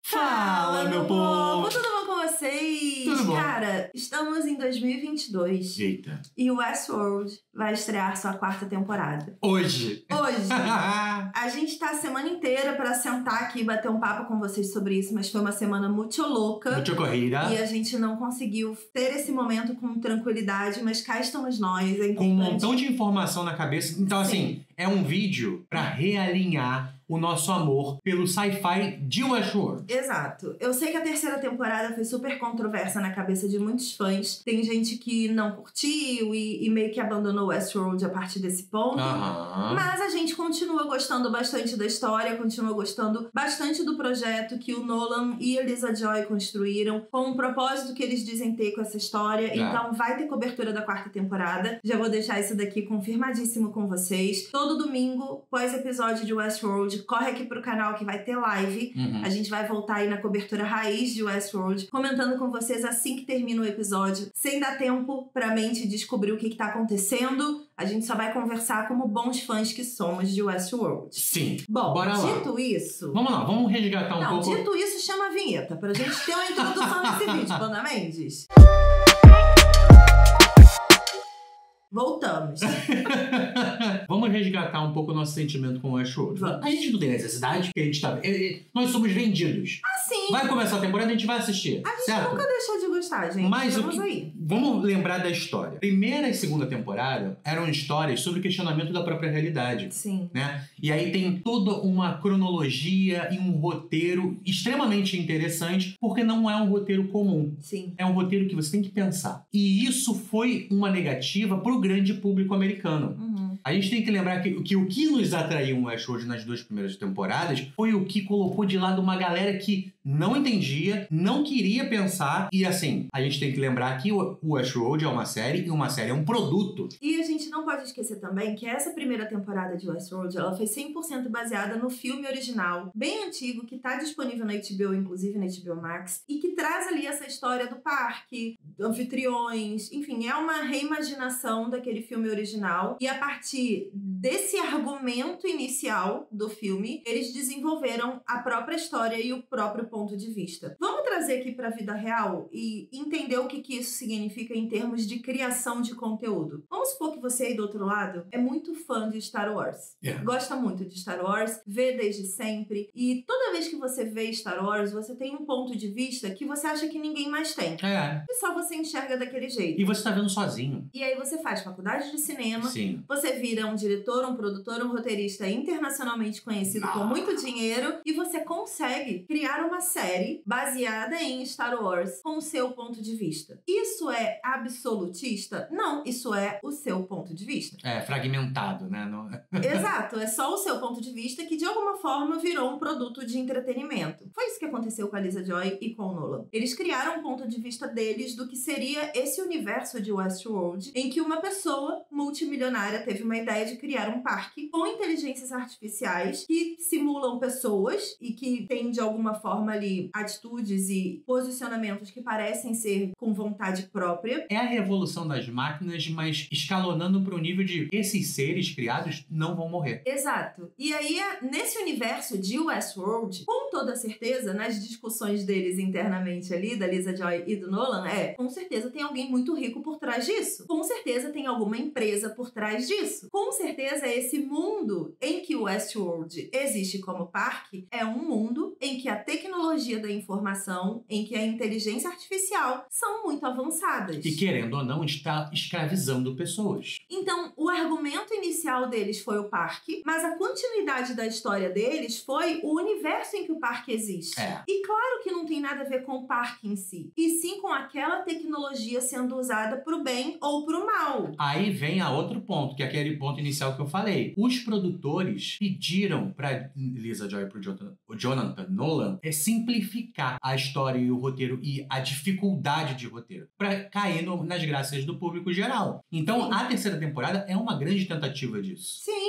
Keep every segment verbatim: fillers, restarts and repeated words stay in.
Fala, meu povo! Tudo bom com vocês? Tudo bom. Cara, estamos em dois mil e vinte e dois. Eita. E o Westworld vai estrear sua quarta temporada. Hoje. Hoje. A gente tá a semana inteira pra sentar aqui e bater um papo com vocês sobre isso, mas foi uma semana muito louca. Muito corrida. E a gente não conseguiu ter esse momento com tranquilidade, mas cá estamos nós. É Com um importante. montão de informação na cabeça. Então, Sim. assim, é um vídeo pra realinhar o nosso amor pelo sci-fi de Westworld. Exato. Eu sei que a terceira temporada foi super controversa na cabeça de muitos fãs. Tem gente que não curtiu e, e meio que abandonou Westworld a partir desse ponto. Aham. Mas a gente continua gostando bastante da história, continua gostando bastante do projeto que o Nolan e a Lisa Joy construíram, com o propósito que eles dizem ter com essa história. É. Então vai ter cobertura da quarta temporada. Já vou deixar isso daqui confirmadíssimo com vocês. Todo domingo, pós-episódio de Westworld, corre aqui pro canal que vai ter live. Uhum. A gente vai voltar aí na cobertura raiz de Westworld, comentando com vocês assim que termina o episódio, sem dar tempo pra mente descobrir o que, que tá acontecendo. A gente só vai conversar como bons fãs que somos de Westworld. Sim. Bom, Bora lá. dito isso... Vamos lá, vamos resgatar um Não, pouco. dito isso, chama a vinheta, pra gente ter uma introdução nesse vídeo, Banda Mendes. Voltamos. Vamos resgatar um pouco o nosso sentimento com o Westworld. Vamos. A gente não tem necessidade, porque a gente tá... é, é, nós somos vendidos. Assim, Vai começar a temporada, a gente vai assistir. a gente certo? nunca deixou de gostar, gente. Mas o Vamos que- aí. Vamos lembrar da história. Primeira e segunda temporada eram histórias sobre o questionamento da própria realidade, Sim. né? E aí tem toda uma cronologia e um roteiro extremamente interessante, porque não é um roteiro comum. Sim. É um roteiro que você tem que pensar. E isso foi uma negativa pro grande público americano. Uhum. A gente tem que lembrar que, que o que nos atraiu em Westworld nas duas primeiras temporadas foi o que colocou de lado uma galera que não entendia, não queria pensar. E assim, a gente tem que lembrar que o Westworld é uma série e uma série é um produto. E a gente não pode esquecer também que essa primeira temporada de Westworld, ela foi cem por cento baseada no filme original, bem antigo, que tá disponível na H B O, inclusive na H B O Max, e que traz ali essa história do parque, anfitriões, enfim, é uma reimaginação daquele filme original. E a partir desse argumento inicial do filme, eles desenvolveram a própria história e o próprio ponto de vista. Vamos trazer aqui pra vida real e entender o que, que isso significa em termos de criação de conteúdo. Vamos supor que você aí do outro lado é muito fã de Star Wars. Yeah. Gosta muito de Star Wars, vê desde sempre. E toda vez que você vê Star Wars, você tem um ponto de vista que você acha que ninguém mais tem. É. E só você enxerga daquele jeito. E você tá vendo sozinho. E aí você faz faculdade de cinema, Sim. você vira um diretor, um produtor, um roteirista internacionalmente conhecido com muito dinheiro e você consegue criar uma série baseada em Star Wars com o seu ponto de vista. Isso é absolutista? Não, isso é o seu ponto de vista. É, fragmentado, né? Não... Exato, é só o seu ponto de vista que de alguma forma virou um produto de entretenimento. Foi isso que aconteceu com a Lisa Joy e com o Nolan. Eles criaram um ponto de vista deles do que seria esse universo de Westworld, em que uma pessoa multimilionária teve uma ideia de criar um parque com inteligências artificiais que simulam pessoas e que têm de alguma forma ali atitudes e posicionamentos que parecem ser com vontade própria. É a revolução das máquinas, mas escalonando para o nível de esses seres criados não vão morrer. Exato. E aí, nesse universo de Westworld, com toda certeza, nas discussões deles internamente ali, da Lisa Joy e do Nolan, é, com certeza tem alguém muito rico por trás disso. Com certeza tem alguma empresa por trás disso. Com certeza esse mundo em que o Westworld existe como parque é um mundo em que a tecnologia da informação, em que a inteligência artificial são muito avançadas. E querendo ou não, está escravizando pessoas. Então, o argumento inicial deles foi o parque, mas a continuidade da história deles foi o universo em que o parque existe. É. E claro que não tem nada a ver com o parque em si, e sim com aquela tecnologia sendo usada pro bem ou pro mal. Aí vem a outro ponto, que é aquele ponto inicial que eu falei. Os produtores pediram para Lisa Joy e pro Jonathan, o Jonathan Nolan é simplificar a história e o roteiro e a dificuldade de roteiro para cair no, nas graças do público geral. Então, Sim. a terceira temporada é uma grande tentativa disso. Sim,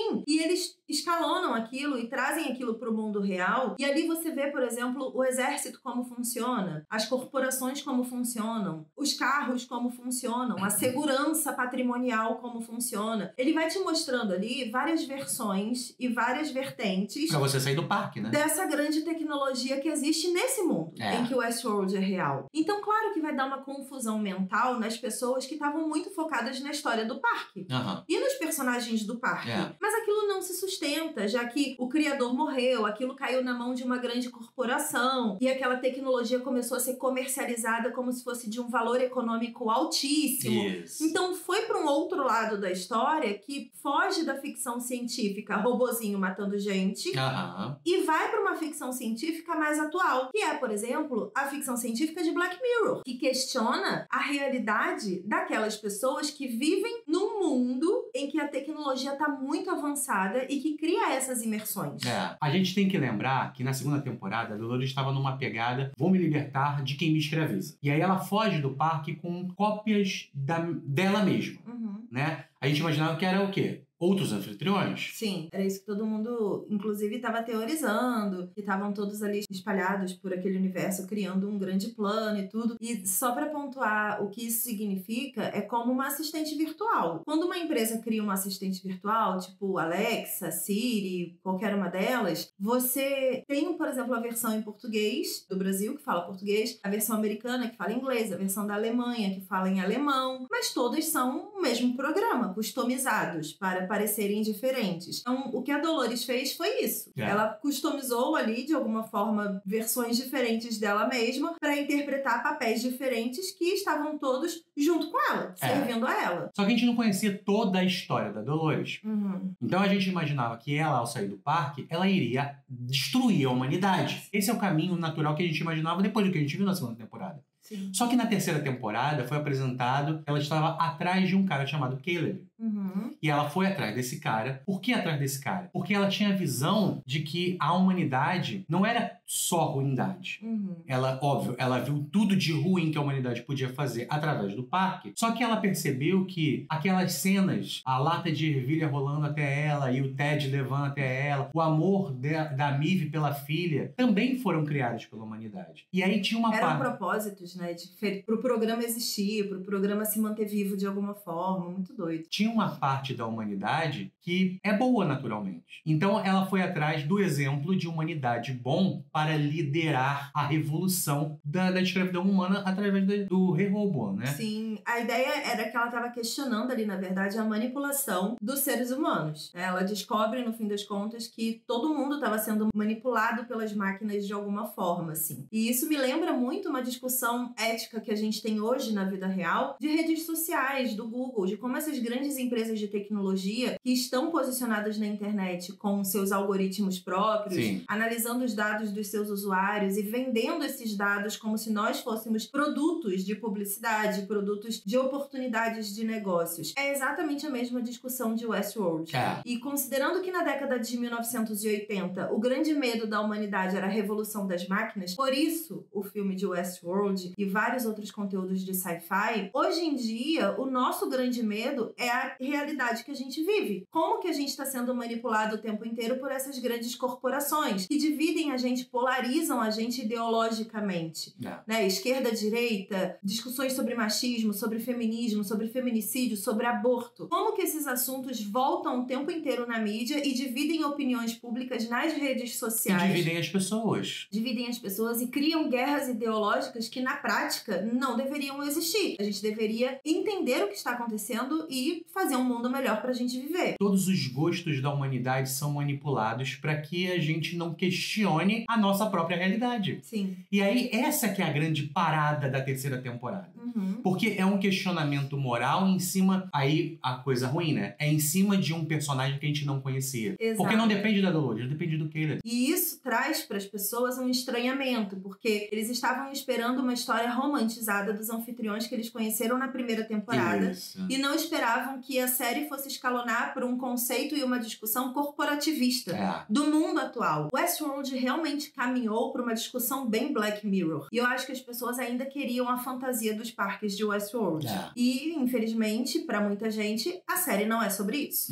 Sim, e eles escalonam aquilo e trazem aquilo para o mundo real. E ali você vê, por exemplo, o exército como funciona, as corporações como funcionam, os carros como funcionam, a segurança patrimonial como funciona. Ele vai te mostrando ali várias versões e várias vertentes. Pra você sair do parque, né? Dessa grande tecnologia que existe nesse mundo, é. em que o Westworld é real. Então, claro que vai dar uma confusão mental nas pessoas que estavam muito focadas na história do parque. Uhum. E nos personagens do parque. É. Mas aquilo não se sustenta, já que o criador morreu, aquilo caiu na mão de uma grande corporação e aquela tecnologia começou a ser comercializada como se fosse de um valor econômico altíssimo. Isso. Então foi para um outro lado da história que foge da ficção científica, robozinho matando gente, Uhum. e vai para uma ficção científica mais atual, que é, por exemplo, a ficção científica de Black Mirror, que questiona a realidade daquelas pessoas que vivem num mundo em que a tecnologia está muito avançada e que cria essas imersões. É. A gente tem que lembrar que na segunda temporada a Dolores estava numa pegada vou me libertar de quem me escraviza. E aí ela foge do parque com cópias da, dela mesma, Uhum. né? A gente imaginava que era o quê? Outros anfitriões? Sim, era isso que todo mundo, inclusive, estava teorizando, que estavam todos ali espalhados por aquele universo, criando um grande plano e tudo. E só para pontuar o que isso significa, é como uma assistente virtual. Quando uma empresa cria uma assistente virtual, tipo Alexa, Siri, qualquer uma delas, você tem, por exemplo, a versão em português do Brasil, que fala português, a versão americana, que fala inglês, a versão da Alemanha, que fala em alemão, mas todas são o mesmo programa, customizados para parecerem diferentes. Então, o que a Dolores fez foi isso. É. Ela customizou ali, de alguma forma, versões diferentes dela mesma para interpretar papéis diferentes que estavam todos junto com ela, É. servindo a ela. Só que a gente não conhecia toda a história da Dolores. Uhum. Então a gente imaginava que ela, ao sair do parque, ela iria destruir a humanidade. Esse é o caminho natural que a gente imaginava depois do que a gente viu na segunda temporada. Sim. Só que na terceira temporada foi apresentado que ela estava atrás de um cara chamado Caleb. Uhum. E ela foi atrás desse cara. Por que atrás desse cara? Porque ela tinha a visão de que a humanidade não era só ruindade. Uhum. Ela, óbvio, ela viu tudo de ruim que a humanidade podia fazer através do parque. Só que ela percebeu que aquelas cenas, a lata de ervilha rolando até ela e o Ted levando até ela, o amor de, da Maeve pela filha, também foram criados pela humanidade. E aí tinha uma Eram parte... propósitos, né? De, pro programa existir, pro programa se manter vivo de alguma forma. Muito doido. Tinha uma parte da humanidade que é boa naturalmente. Então ela foi atrás do exemplo de humanidade bom para liderar a revolução da, da escravidão humana através de, do Rei Robo, né? Sim, a ideia era que ela estava questionando ali, na verdade, a manipulação dos seres humanos. Ela descobre, no fim das contas, que todo mundo estava sendo manipulado pelas máquinas de alguma forma, assim. E isso me lembra muito uma discussão ética que a gente tem hoje na vida real de redes sociais, do Google, de como essas grandes empresas de tecnologia que estão posicionadas na internet com seus algoritmos próprios, Sim. analisando os dados dos seus usuários e vendendo esses dados como se nós fôssemos produtos de publicidade, produtos de oportunidades de negócios. É exatamente a mesma discussão de Westworld. É. E considerando que na década de mil novecentos e oitenta o grande medo da humanidade era a revolução das máquinas, por isso o filme de Westworld e vários outros conteúdos de sci-fi, hoje em dia o nosso grande medo é a realidade que a gente vive. Como que a gente está sendo manipulado o tempo inteiro por essas grandes corporações que dividem a gente, polarizam a gente ideologicamente. É. Né? Esquerda, direita, discussões sobre machismo, sobre feminismo, sobre feminicídio, sobre aborto. Como que esses assuntos voltam o tempo inteiro na mídia e dividem opiniões públicas nas redes E sociais. dividem as pessoas. Dividem as pessoas e criam guerras ideológicas que, na prática, não deveriam existir. A gente deveria entender o que está acontecendo e fazer um mundo melhor pra gente viver. Todos os gostos da humanidade são manipulados para que a gente não questione a nossa própria realidade. Sim. E aí, essa que é a grande parada da terceira temporada. Uhum. Porque é um questionamento moral em cima... Aí, a coisa ruim, né? É em cima de um personagem que a gente não conhecia. Exato. Porque não depende da Dolores, depende do Caleb. E isso traz para as pessoas um estranhamento, porque eles estavam esperando uma história romantizada dos anfitriões que eles conheceram na primeira temporada. Isso. E não esperavam que a série fosse escalonar por um conceito e uma discussão corporativista É. do mundo atual. Westworld realmente caminhou para uma discussão bem Black Mirror. E eu acho que as pessoas ainda queriam a fantasia dos parques de Westworld. É. E, infelizmente, para muita gente, a série não é sobre isso.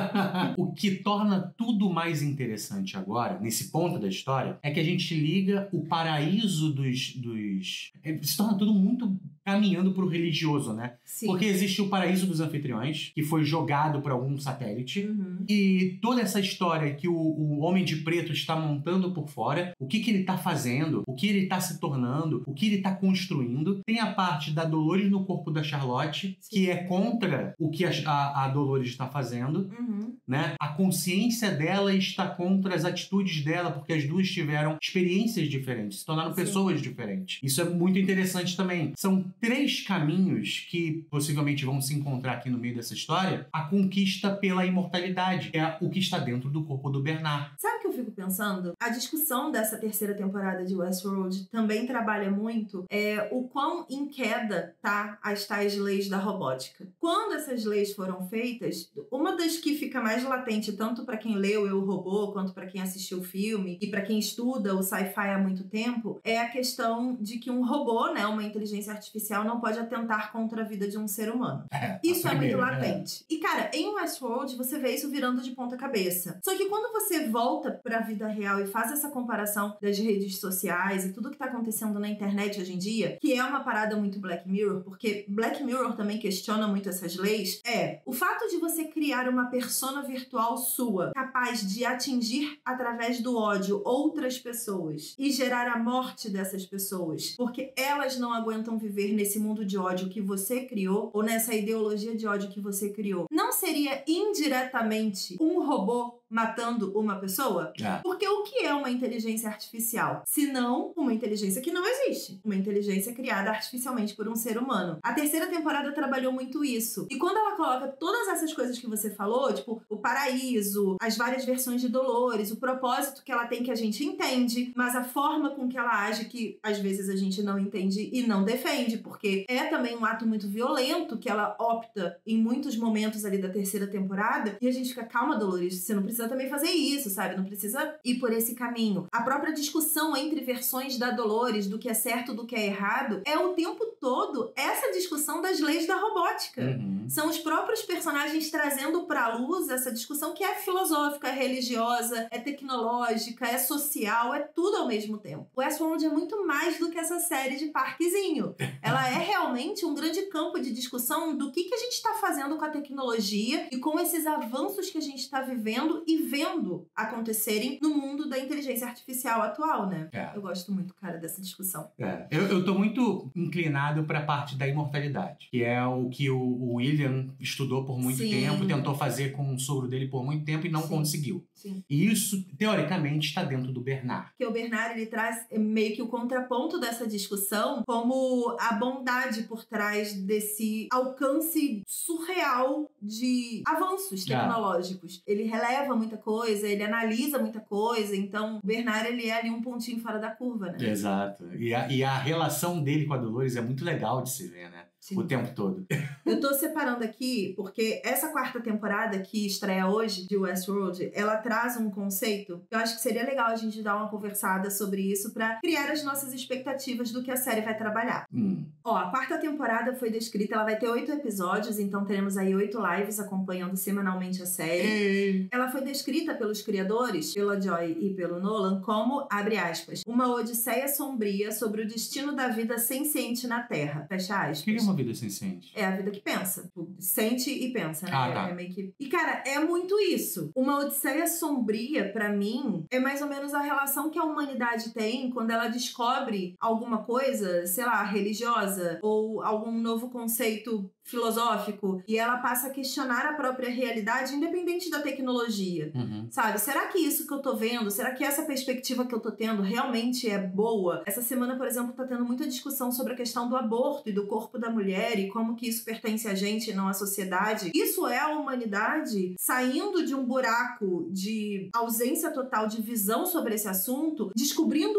O que torna tudo mais interessante agora, nesse ponto da história, é que a gente liga o paraíso dos... dos... Se torna tudo muito caminhando pro religioso, né? Sim. Porque existe o paraíso dos anfitriões, que foi jogado por algum satélite, Uhum. e toda essa história que o, o Homem de Preto está montando por fora, o que, que ele está fazendo, o que ele está se tornando, o que ele está construindo. Tem a parte da Dolores no corpo da Charlotte, Sim. que é contra o que a, a, a Dolores está fazendo, Uhum. né? A consciência dela está contra as atitudes dela, porque as duas tiveram experiências diferentes, se tornaram Sim. pessoas diferentes. Isso é muito interessante também. São três caminhos que possivelmente vão se encontrar aqui no meio dessa história. A conquista pela imortalidade, que é o que está dentro do corpo do Bernard. Sabe o que eu fico pensando? A discussão dessa terceira temporada de Westworld também trabalha muito é, o quão em queda tá as tais leis da robótica. Quando essas leis foram feitas, uma das que fica mais latente tanto para quem leu Eu, Robô, quanto para quem assistiu o filme e para quem estuda o sci-fi há muito tempo, é a questão de que um robô, né, uma inteligência artificial, não pode atentar contra a vida de um ser humano. É, Isso é muito primeira, latente. E, cara, em Westworld você vê isso virando de ponta cabeça. Só que quando você volta pra vida real e faz essa comparação das redes sociais e tudo que tá acontecendo na internet hoje em dia, que é uma parada muito Black Mirror, porque Black Mirror também questiona muito essas leis, é o fato de você criar uma persona virtual sua, capaz de atingir através do ódio outras pessoas e gerar a morte dessas pessoas, porque elas não aguentam viver nesse mundo de ódio que você criou ou nessa ideologia de ódio que você criou. Não seria indiretamente um robô matando uma pessoa? É. Porque o que é uma inteligência artificial? Se não uma inteligência que não existe. Uma inteligência criada artificialmente por um ser humano. A terceira temporada trabalhou muito isso. E quando ela coloca todas essas coisas que você falou, tipo, o paraíso, as várias versões de Dolores, o propósito que ela tem que a gente entende, mas a forma com que ela age que às vezes a gente não entende e não defende, porque é também um ato muito violento que ela opta em muitos momentos ali da terceira temporada, e a gente fica, calma, Dolores, você não precisa também fazer isso, sabe? Não precisa ir por esse caminho. A própria discussão entre versões da Dolores, do que é certo, do que é errado, é o tempo todo essa discussão das leis da robótica. Uhum. São os próprios personagens trazendo pra luz essa discussão que é filosófica, é religiosa, é tecnológica, é social, é tudo ao mesmo tempo. Westworld é muito mais do que essa série de parquezinho. Ela é realmente um grande campo de discussão do que, que a gente tá fazendo com a tecnologia e com esses avanços que a gente tá vivendo e vendo acontecerem no mundo da inteligência artificial atual, né? É. Eu gosto muito, cara, dessa discussão. É. Eu, eu tô muito inclinado pra parte da imortalidade, que é o que o, o William estudou por muito Sim. tempo, tentou fazer com o sogro dele por muito tempo e não Sim. conseguiu. Sim. E isso, teoricamente, está dentro do Bernard. Que o Bernard, ele traz meio que o contraponto dessa discussão como a bondade por trás desse alcance surreal de avanços tecnológicos. Ah. Ele releva muita coisa, ele analisa muita coisa, então o Bernard, ele é ali um pontinho fora da curva, né? Exato. E a, e a relação dele com a Dolores é muito legal de se ver, né? Sim. O tempo todo. Eu tô separando aqui porque essa quarta temporada que estreia hoje de Westworld, ela traz um conceito que eu acho que seria legal a gente dar uma conversada sobre isso pra criar as nossas expectativas do que a série vai trabalhar. Hum. Ó, a quarta temporada foi descrita, ela vai ter oito episódios, então teremos aí oito lives acompanhando semanalmente a série. Ei. Ela foi descrita pelos criadores, pela Joy e pelo Nolan, como, abre aspas, uma odisseia sombria sobre o destino da vida senciente na Terra, fecha aspas. O que é uma vida senciente? É a vida que pensa. Sente e pensa, né? Ah, é, tá. é meio que... E, cara, é muito isso. Uma odisseia sombria, pra mim, é mais ou menos a relação que a humanidade tem quando ela descobre alguma coisa, sei lá, religiosa, ou algum novo conceito filosófico, e ela passa a questionar a própria realidade, independente da tecnologia. Uhum. Sabe? Será que isso que eu tô vendo, será que essa perspectiva que eu tô tendo realmente é boa? Essa semana, por exemplo, tá tendo muita discussão sobre a questão do aborto e do corpo da mulher e como que isso pertence a gente e não à sociedade. Isso é a humanidade saindo de um buraco de ausência total de visão sobre esse assunto, descobrindo um mundo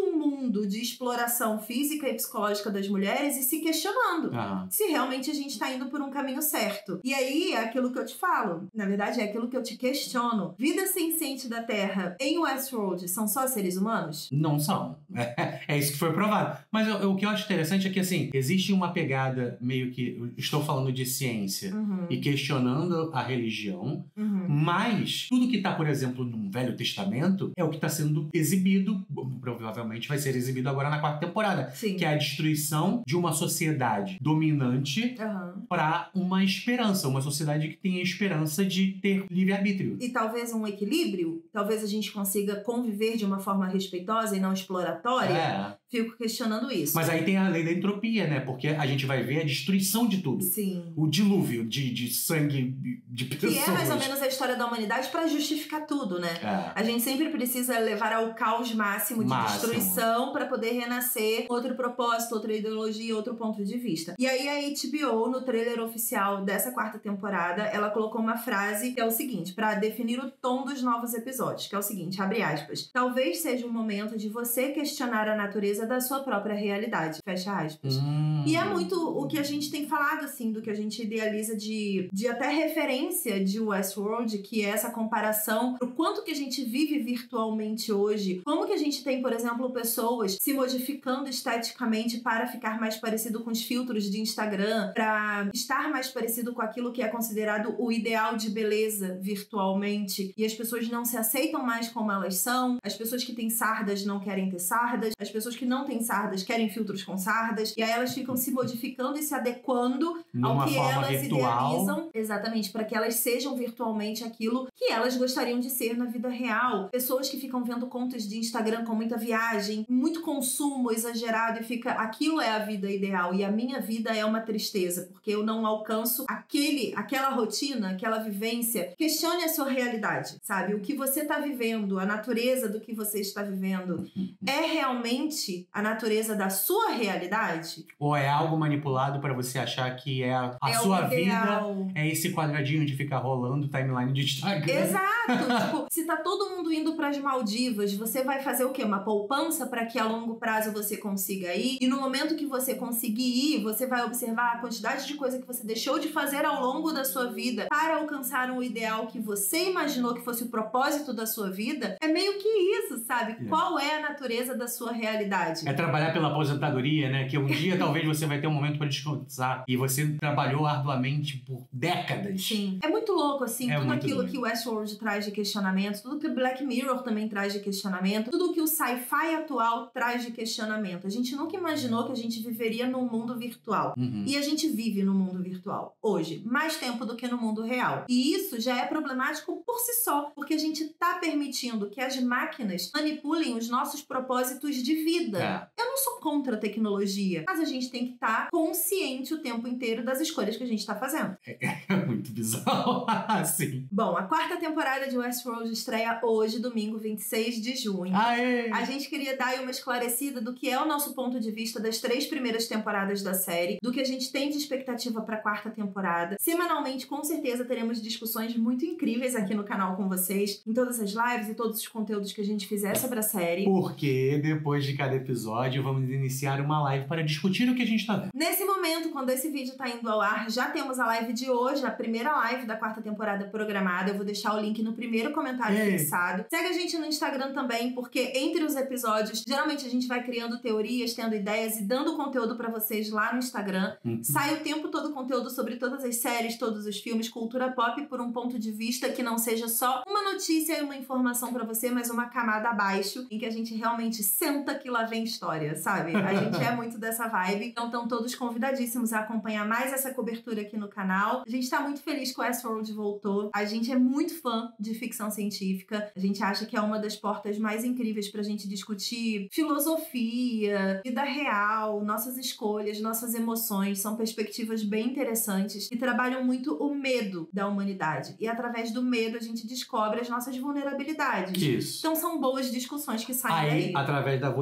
mundo de exploração física e psicológica das mulheres e se questionando Ah. se realmente a gente tá indo por um caminho certo. E aí, é aquilo que eu te falo. Na verdade, é aquilo que eu te questiono. Vida senciente da Terra em Westworld são só seres humanos? Não são. É, é isso que foi provado. Mas eu- eu- o que eu acho interessante é que, assim, existe uma pegada meio que... eu estou falando de ciência Uhum. e questionando a religião, Uhum. mas tudo que está, por exemplo, no Velho Testamento é o que está sendo exibido, provavelmente vai ser exibido agora na quarta temporada, Sim. que é a destruição de uma sociedade dominante Uhum. para uma esperança, uma sociedade que tem a esperança de ter livre-arbítrio. E talvez um equilíbrio, talvez a gente consiga conviver de uma forma respeitosa e não exploratória. É. Fico questionando isso. Mas aí tem a lei da entropia, né? Porque a gente vai ver a destruição de tudo. Sim. O dilúvio de, de sangue de pessoas. Que é mais ou menos a história da humanidade para justificar tudo, né? É. A gente sempre precisa levar ao caos máximo de Máximo. destruição para poder renascer outro propósito, outra ideologia, outro ponto de vista. E aí a H B O, no trailer oficial dessa quarta temporada, ela colocou uma frase que é o seguinte, para definir o tom dos novos episódios, que é o seguinte, abre aspas, talvez seja o momento de você questionar a natureza da sua própria realidade, fecha aspas. Hum. E é muito o que a gente tem falado, assim, do que a gente idealiza de, de até referência de Westworld, que é essa comparação pro quanto que a gente vive virtualmente hoje. Como que a gente tem, por exemplo, pessoas se modificando esteticamente para ficar mais parecido com os filtros de Instagram, para estar mais parecido com aquilo que é considerado o ideal de beleza virtualmente. E as pessoas não se aceitam mais como elas são. As pessoas que têm sardas não querem ter sardas. As pessoas que não têm sardas querem filtros com sardas. E aí elas ficam se modificando e se adequando Numa ao que forma elas virtual. idealizam. Exatamente, para que elas sejam virtualmente aquilo que elas gostariam de ser na vida real. Pessoas que ficam vendo contas de Instagram com muita viagem, muito consumo exagerado e fica, aquilo é a vida ideal e a minha vida é uma tristeza, porque eu não alcanço aquele, aquela rotina, aquela vivência. Questione a sua realidade, sabe? O que você está vivendo, a natureza do que você está vivendo, é realmente a natureza da sua realidade? Ou é algo manipulado pra você achar que é a, a É o sua vida ideal. é esse quadradinho de ficar rolando timeline de Instagram. Exato! Tipo, se tá todo mundo indo pras Maldivas, você vai fazer o quê? Uma poupança para que a longo prazo você consiga ir? E no momento que você conseguir ir, você vai observar a quantidade de coisa que você deixou de fazer ao longo da sua vida para alcançar um ideal que você imaginou que fosse o propósito da sua vida? É meio que isso, sabe? É. Qual é a natureza da sua realidade? É trabalhar pela aposentadoria, né? Que um dia talvez você vai ter um momento pra descansar. E você trabalhou arduamente por décadas. Sim. É muito louco, assim, É tudo muito aquilo doido. que o Westworld traz de questionamento, tudo que o Black Mirror também traz de questionamento, tudo que o sci-fi atual traz de questionamento. A gente nunca imaginou que a gente viveria num mundo virtual. Uhum. E a gente vive no mundo virtual, hoje, mais tempo do que no mundo real. E isso já é problemático por si só, porque a gente tá permitindo que as máquinas manipulem os nossos propósitos de vida. É. Eu não sou contra a tecnologia, mas a gente tem que estar consciente o tempo inteiro das escolhas que a gente tá fazendo. É muito bizarro. Sim. Bom, a quarta temporada de Westworld estreia hoje, domingo, vinte e seis de junho. Aê! A gente queria dar aí uma esclarecida do que é o nosso ponto de vista das três primeiras temporadas da série, do que a gente tem de expectativa para a quarta temporada. Semanalmente, com certeza, teremos discussões muito incríveis aqui no canal com vocês, em todas as lives e todos os conteúdos que a gente fizer sobre a série. Porque depois de cada episódio vamos iniciar uma live para discutir o que a gente tá vendo. Nesse momento, quando esse vídeo tá indo ao ar, já temos a live de hoje, a primeira live da quarta temporada programada. Eu vou deixar o link no primeiro comentário Ei. fixado. Segue a gente no Instagram também, porque entre os episódios, geralmente a gente vai criando teorias, tendo ideias e dando conteúdo pra vocês lá no Instagram. Uhum. Sai o tempo todo conteúdo sobre todas as séries, todos os filmes, cultura pop por um ponto de vista que não seja só uma notícia e uma informação pra você, mas uma camada abaixo, em que a gente realmente senta que lá vem história, sabe? A gente é muito dessa vibe. Então estão todos convidadíssimos a acompanhar mais essa cobertura aqui no canal. A gente tá muito feliz que o Westworld voltou. A gente é muito fã de ficção científica. A gente acha que é uma das portas mais incríveis pra gente discutir filosofia, vida real, nossas escolhas, nossas emoções. São perspectivas bem interessantes que trabalham muito o medo da humanidade. E através do medo a gente descobre as nossas vulnerabilidades. Isso. Então são boas discussões que saem Aí, daí. através da vulnerabilidade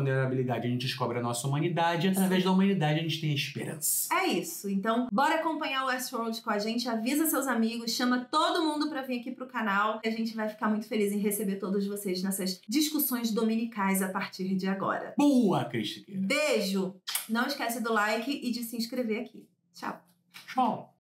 humanidade a gente descobre a nossa humanidade, e através da humanidade a gente tem a esperança. É isso. Então, bora acompanhar o Westworld com a gente, avisa seus amigos, chama todo mundo pra vir aqui pro canal, e a gente vai ficar muito feliz em receber todos vocês nessas discussões dominicais a partir de agora. Boa, Cristiqueira! Beijo! Não esquece do like e de se inscrever aqui. Tchau! Tchau!